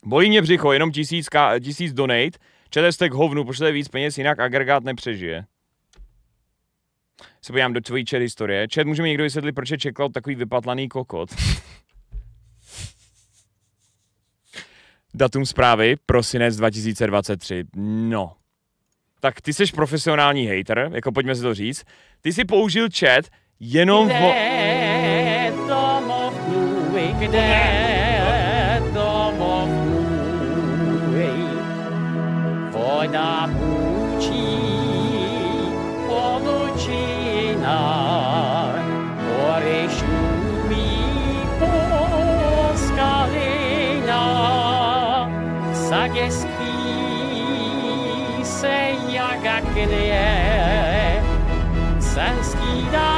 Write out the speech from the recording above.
Bolí mě břicho, jenom 1000 donate. Čete jste k hovnu, pošlete víc peněz, jinak agregát nepřežije. Se podívám do tvojí chat historie. Chat, může mi někdo vysvětlit, proč je Čeklaud takový vypatlaný kokot? Datum zprávy, prosinec 2023. No. Tak ty jsi profesionální hater, jako pojďme si to říct. Ty jsi použil chat jenom Kde domov můj, kde domov můj, voda půjčí po lučinách, hory šumí po skalinách, sadě spí se jak kde, sen skýdá